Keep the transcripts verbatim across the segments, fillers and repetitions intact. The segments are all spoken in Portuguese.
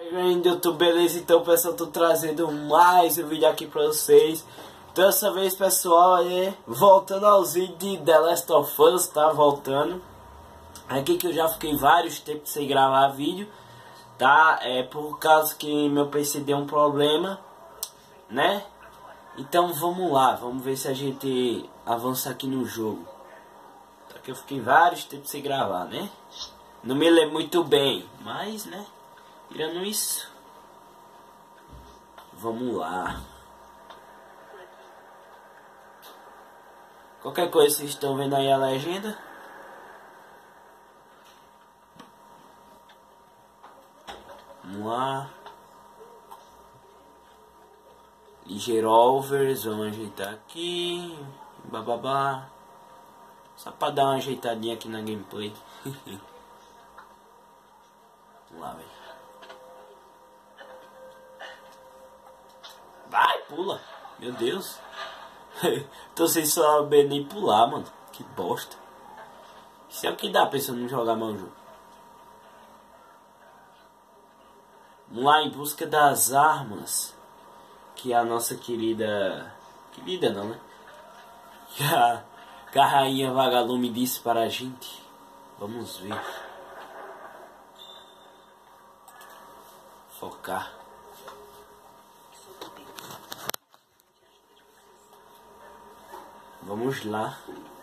Ainda YouTube, beleza? Então, pessoal, tô trazendo mais um vídeo aqui pra vocês. Dessa vez, pessoal, é voltando aos vídeos de The Last of Us, tá? Voltando. Aqui que eu já fiquei vários tempos sem gravar vídeo, tá? É por causa que meu P C deu um problema, né? Então, vamos lá. Vamos ver se a gente avança aqui no jogo. Tá que eu fiquei vários tempos sem gravar, né? Não me lembro muito bem, mas, né? Tirando isso, vamos lá. Qualquer coisa, vocês estão vendo aí a legenda. Vamos lá. Ligerovers, vamos ajeitar aqui. Bababá. Só pra dar uma ajeitadinha aqui na gameplay. Vamos lá, velho. Vai, pula. Meu Deus. Tô sem saber nem pular, mano. Que bosta. Isso é o que dá pra você não jogar mais o jogo. Vamos lá em busca das armas que a nossa querida... Querida não, né? Que a, que a rainha Vagalume disse para a gente. Vamos ver. Focar. Vamos lá.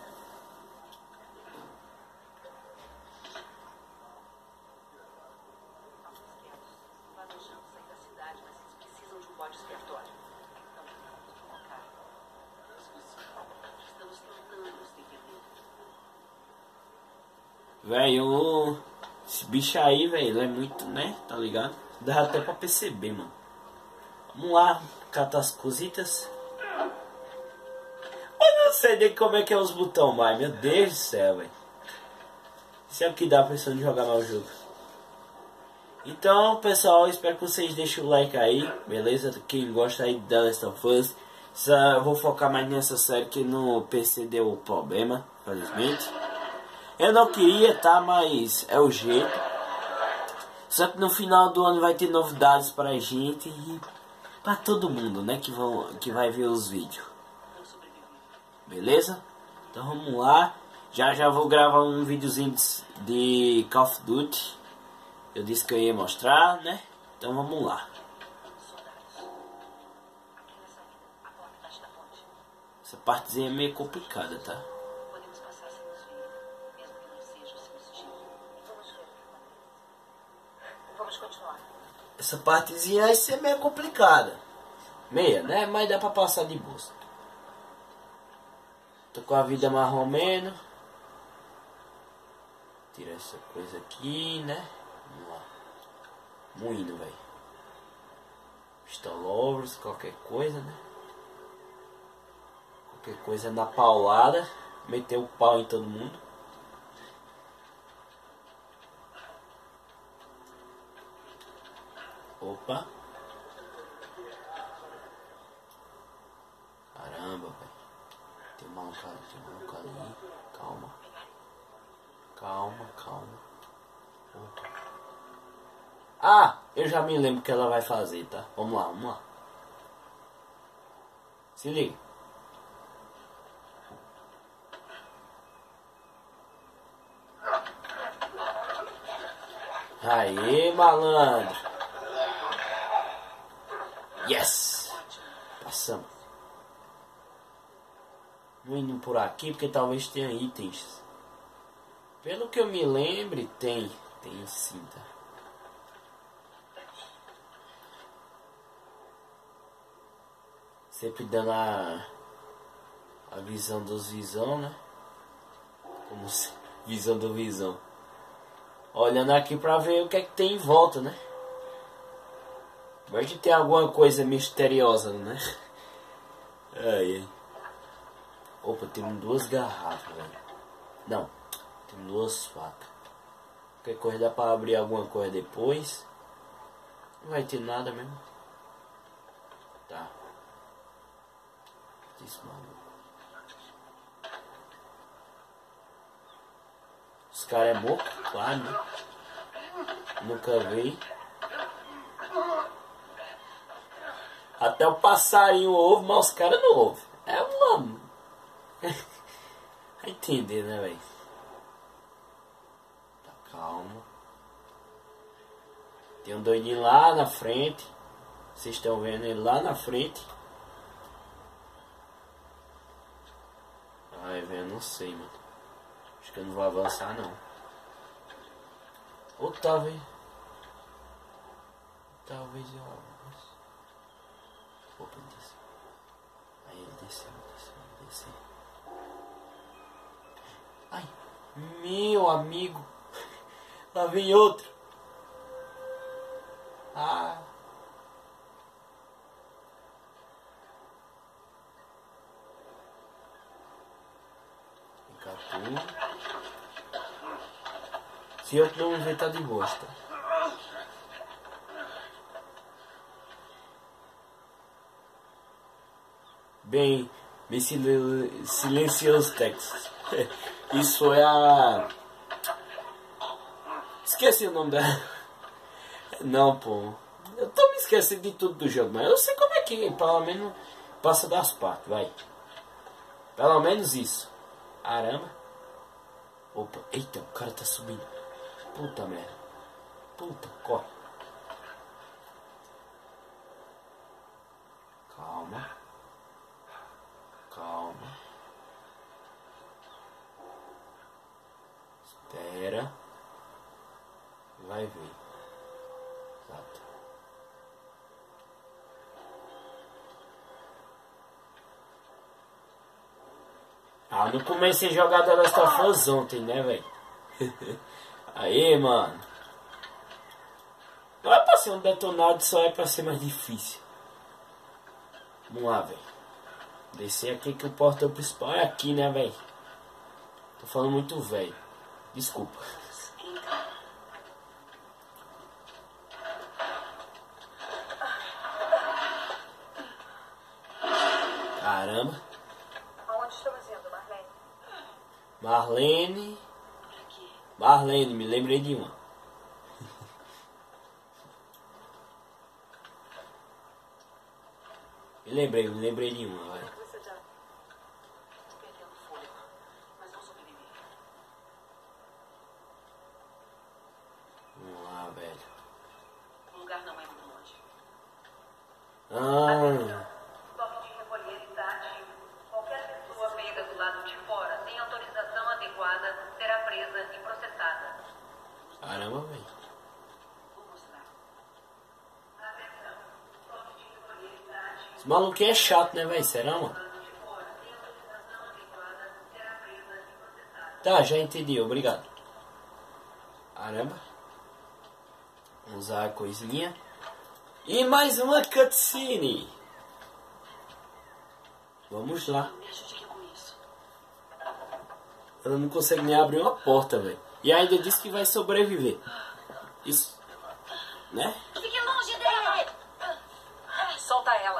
Velho, esse bicho aí, velho, ele é muito, né? Tá ligado? Dá até pra perceber, mano. Vamos lá, catar as cositas. Eu não sei nem como é que é os botões mais, meu Deus do céu, velho. Isso é o que dá pra pessoa de jogar mal o jogo. Então, pessoal, espero que vocês deixem o like aí, beleza? Quem gosta aí de The Last of Us. Eu vou focar mais nessa série que no P C deu problema, infelizmente. Eu não queria, tá? Mas é o jeito. Só que no final do ano vai ter novidades pra gente e pra todo mundo, né? Que, vão, que vai ver os vídeos. Beleza? Então vamos lá. Já já vou gravar um videozinho de Call of Duty. Eu disse que eu ia mostrar, né? Então vamos lá. Essa partezinha é meio complicada, tá? Essa partezinha vai ser meio complicada. Meia, né? Mas dá pra passar de boa. Tô com a vida mais ou menos. Tirar essa coisa aqui, né? Vamos lá. Moinho, velho. Pistolovers, qualquer coisa, né? Qualquer coisa na paulada. Meter o pau em todo mundo. Opa. Caramba, velho. Tem uma cara, tem uma cara ali. Calma. Calma, calma. Opa. Ah, eu já me lembro o que ela vai fazer, tá? Vamos lá, vamos lá. Se liga. Aê, malandro. Yes! Passamos. Vou indo por aqui porque talvez tenha itens. Pelo que eu me lembre, tem. Tem sim, tá? Sempre dando a, a visão dos visão, né? Como se, visão do visão. Olhando aqui pra ver o que é que tem em volta, né? Pode ter alguma coisa misteriosa, né? Aí. Opa, tem duas garrafas, velho. Não, tem duas facas. Qualquer coisa dá pra abrir alguma coisa depois. Não vai ter nada mesmo. Tá. Isso, maluco. Os caras é morto, claro, né? Nunca vi. Até o passarinho ouve, mas os caras não ouvem. É uma... Vai entender, né, velho? Tá, calma. Tem um doidinho lá na frente. Vocês estão vendo ele lá na frente. Ai, velho, não sei, mano. Acho que eu não vou avançar, não. Ou talvez... Talvez eu avance. Opa, ele desceu. Aí ele desceu, desceu, desceu. Ai, meu amigo. Lá vem outro. Ah. Fica tudo. Se outro não me ver, tá de bosta. Bem, bem sil silencioso, Texas. Isso foi a... Esqueci o nome dela. Não, pô. Eu tô me esquecendo de tudo do jogo, mas eu sei como é que, pelo menos, passa das partes, vai. Pelo menos isso. Caramba. Opa, eita, o cara tá subindo. Puta merda. Puta, corre. Calma. Calma. Espera. Vai ver. Exato. Ah, não comecei a jogar The Last of Us ontem, né, velho? Aí, mano. Não é pra ser um detonado, só é pra ser mais difícil. Vamos lá, velho. Descer aqui que o portão principal é aqui, né, velho? Tô falando muito velho. Desculpa. Caramba. Aonde estamos indo, Marlene? Marlene. Marlene, me lembrei de uma. Me lembrei, me lembrei de uma, vai. Você já perdendo fôlego, mas não sobrevivi. Vamos lá, velho. O lugar não é muito longe. Ah, Toque de recolher e tátil. Qualquer pessoa pega do lado de fora, sem autorização adequada, será presa e processada. caramba, velho. Vou mostrar. Atenção. Toque de recolher e tátil. Esse maluquinho é chato, né, velho? Será, mano? Tá, já entendi, obrigado. Caramba. Vamos usar a coisinha. E mais uma cutscene. Vamos lá. Me ajude com isso. Ela não consegue nem abrir uma porta, velho. E ainda disse que vai sobreviver. Isso, né? Fique longe dela! Solta ela.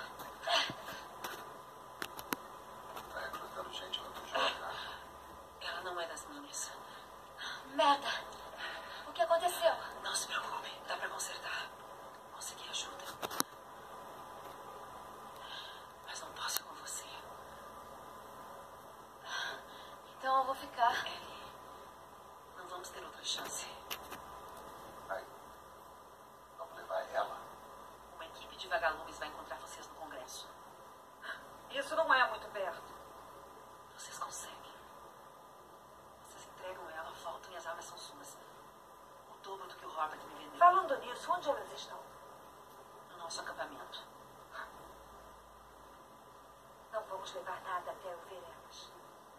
Ela não é das minhas. Merda! O que aconteceu? Não se preocupe, dá pra consertar. Consegui ajuda. Mas não posso ir com você. Então eu vou ficar. Ellie, não vamos ter outra chance. Vai. Vamos levar ela. Uma equipe de vagalumes vai encontrar vocês no Congresso. Isso não é muito perto. Vocês conseguem. Vocês entregam ela, voltam e as armas são suas. O dobro do que o Robert me vendeu. Falando nisso, onde elas estão? No nosso acampamento. Não vamos levar nada até eu ver elas.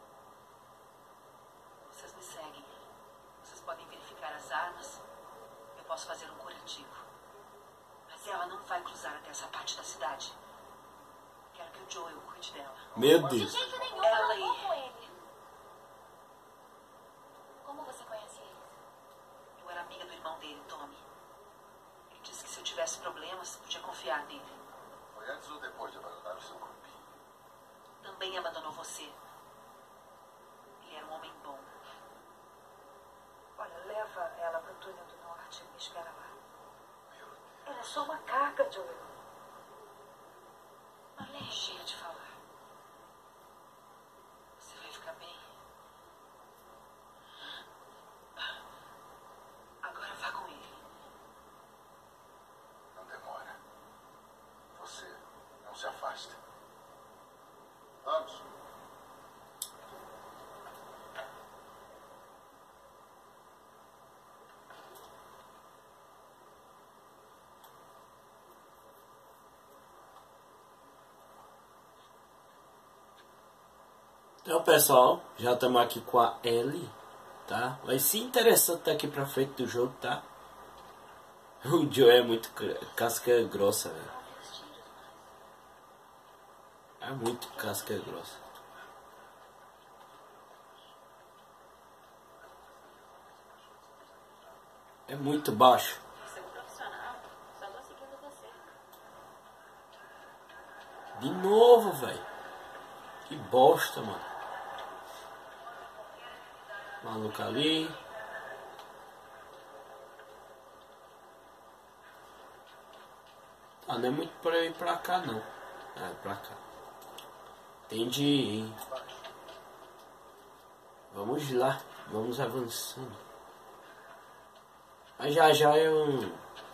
Vocês me seguem. Vocês podem verificar as armas. Eu posso fazer um curativo. Mas ela não vai cruzar até essa parte da cidade. Quero que o Joel cuide dela. Meu De Deus. jeito nenhum, Ela eu não vou e- com ele. Como você conhece ele? Eu era amiga do irmão dele, Tommy. Ele disse que se eu tivesse problemas, podia confiar nele. Foi antes ou depois de abandonar o seu grupinho? Também abandonou você. Ele era um homem bom. Olha, leva ela pro túnel do norte e me espera lá. Meu Deus. Ela é só uma carga, Joel. Marlene, chega de falar. Você vai ficar bem. Agora vá com ele. Não demora. Você não se afasta. Vamos. Então, pessoal, já estamos aqui com a Ellie, tá? Vai ser interessante daqui pra frente do jogo, tá? O Joe é muito casca grossa, velho. É muito casca grossa. É muito baixo. Você é um profissional. Só tô seguindo você. De novo, velho. Que bosta, mano. Maluco ali. Ah, não é muito pra eu ir pra cá, não. É, pra cá. Entendi. Vamos lá. Vamos avançando. Mas já já eu...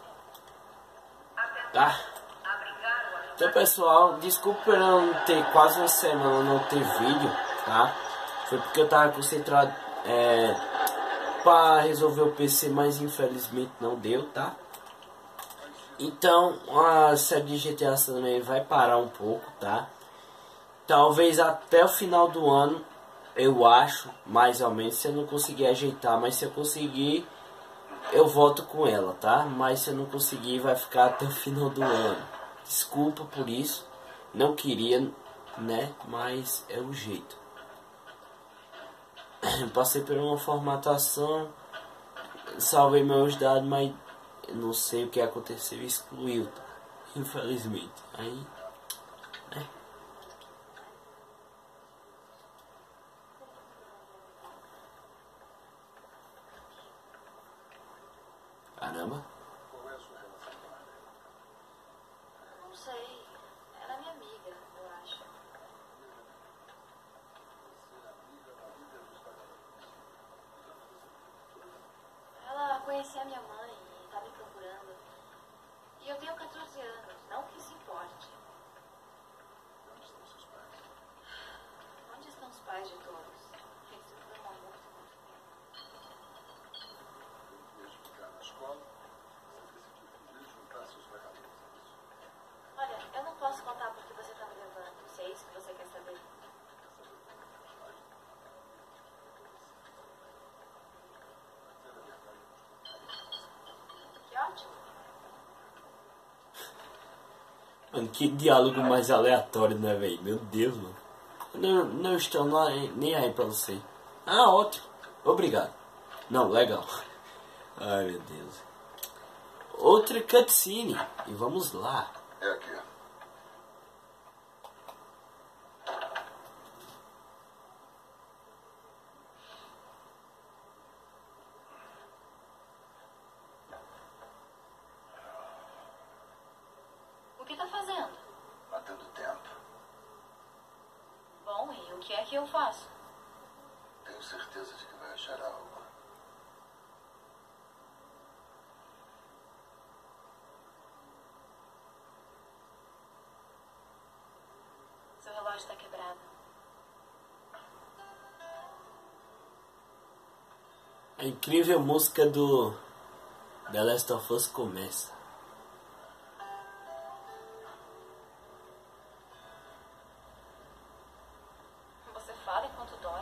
Tá? Então, pessoal, desculpa por eu não ter quase uma semana não ter vídeo, tá? Foi porque eu tava concentrado é, para resolver o P C, mas infelizmente não deu, tá? Então, a série de G T A também vai parar um pouco, tá? Talvez até o final do ano, eu acho, mais ou menos, se eu não conseguir ajeitar, mas se eu conseguir, eu volto com ela, tá? Mas se eu não conseguir, vai ficar até o final do ano. Desculpa por isso, não queria, né? Mas é o jeito. Passei por uma formatação, salvei meus dados, mas eu não sei o que aconteceu, excluiu, infelizmente. Aí, né? Caramba. Qual é a sua relação com ela? Não sei. Ela é minha amiga, eu acho. Ela conhecia minha mãe e tá me procurando. E eu tenho quatorze anos, não que isso importe. Onde estão seus pais? Onde estão os pais de todos? Eles foram há muito, muito tempo. Depois de ficar na escola, você decidiu fugir e juntar seus vagalumes. É isso? Olha, eu não posso contar porque você tá me levando. Se é isso que você quer saber. Que ótimo. Mano, que diálogo mais aleatório, né, velho? Meu Deus, mano. Não, não estou lá, nem aí pra você. Ah, ótimo. Obrigado. Não, legal. Ai, meu Deus. Outra cutscene. E vamos lá. É aqui. O que tá fazendo? Matando tempo. Bom, e o que é que eu faço? Tenho certeza de que vai achar algo. Seu relógio tá quebrado. A incrível música do The Last of Us começa. Você fala enquanto dorme.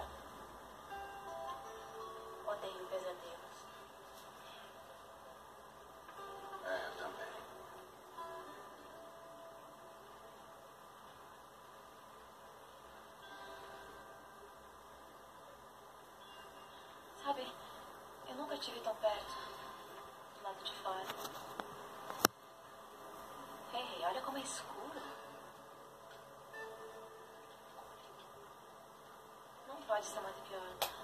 Odeio pesadelos. É, eu também. Sabe, eu nunca estive tão perto. Do lado de fora. Ei, olha como é escuro. Não pode ser muito pior.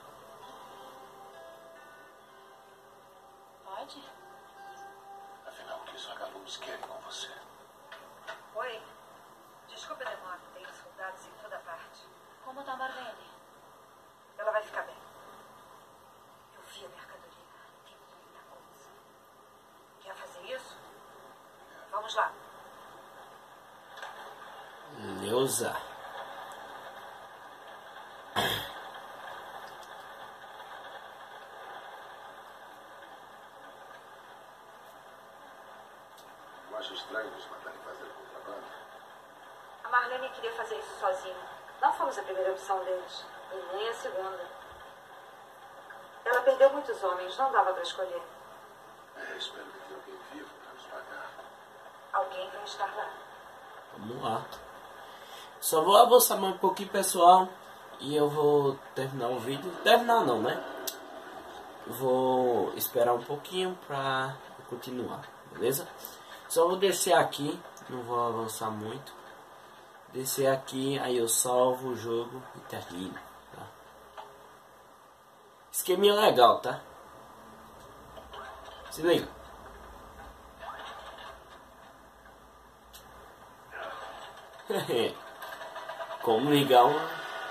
Pode? Afinal, o que os vagalumes querem com você? Oi. Desculpe a demora, tenho soldados em toda parte. Como tá a Marlene? Ela vai ficar bem. Eu vi a mercadoria. Tem muita coisa. Quer fazer isso? Vamos lá. Neuza. Eu acho estranho nos mandarem fazer contrabando. A Marlene queria fazer isso sozinha. Não fomos a primeira opção deles. E nem a segunda. Ela perdeu muitos homens. Não dava para escolher. É, espero que tenha alguém vivo para nos pagar. Alguém vai estar lá. Vamos lá. Só vou avançar mais um pouquinho, pessoal. E eu vou terminar o vídeo. Terminar não, né? Vou esperar um pouquinho pra continuar, beleza? Só vou descer aqui. Não vou avançar muito. Descer aqui, aí eu salvo o jogo e termino, tá? Esqueminha legal, tá? Se liga. Como ligar um,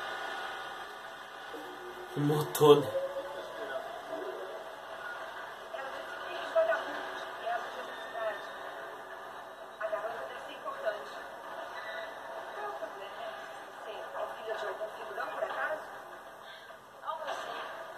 um motor, né? Ela disse que os vagabundos vieram de outra cidade. A garota deve ser importante. Qual é o problema? Sei, é filha de algum figurão, por acaso? Algo assim.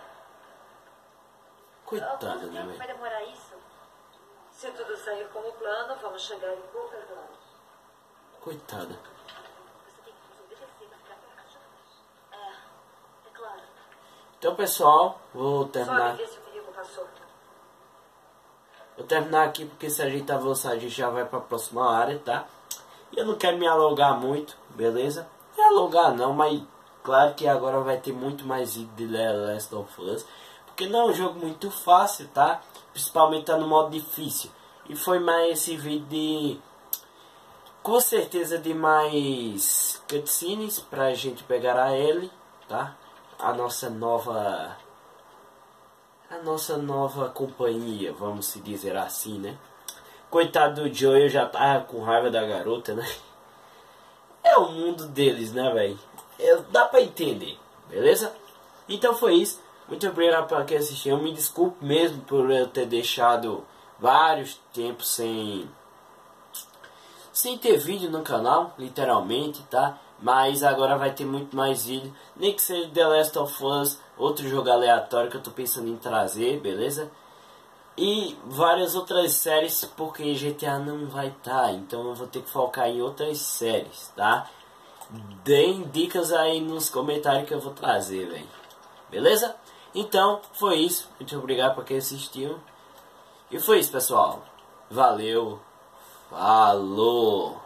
Coitada, Quanto né, tempo vai velho? demorar isso? Se tudo sair como plano, vamos chegar em poucas horas. Coitada. Você tem que nos obedecer pra ficar perto de nós. É, é claro. Então, pessoal, vou Só terminar. ver se o perigo passou. Vou terminar aqui porque se a gente avançar, a gente já vai para a próxima área, tá? E eu não quero me alongar muito, beleza? Não alongar não, mas claro que agora vai ter muito mais vídeo de The Last of Us. Porque não é um jogo muito fácil, tá? Principalmente tá no modo difícil. E foi mais esse vídeo de... Com certeza de mais cutscenes pra gente pegar a Ellie, tá? A nossa nova... A nossa nova companhia, vamos se dizer assim, né? Coitado do Joel, já tá com raiva da garota, né? É o mundo deles, né, velho? Dá pra entender, beleza? Então foi isso. Muito obrigado para quem assistiu. Eu me desculpo mesmo por eu ter deixado vários tempos sem... Sem ter vídeo no canal, literalmente, tá? Mas agora vai ter muito mais vídeo. Nem que seja The Last of Us, outro jogo aleatório que eu tô pensando em trazer, beleza? E várias outras séries, porque G T A não vai estar. Então eu vou ter que focar em outras séries, tá? Deem dicas aí nos comentários que eu vou trazer, velho. Beleza? Então, foi isso. Muito obrigado para quem assistiu. E foi isso, pessoal. Valeu. Falou.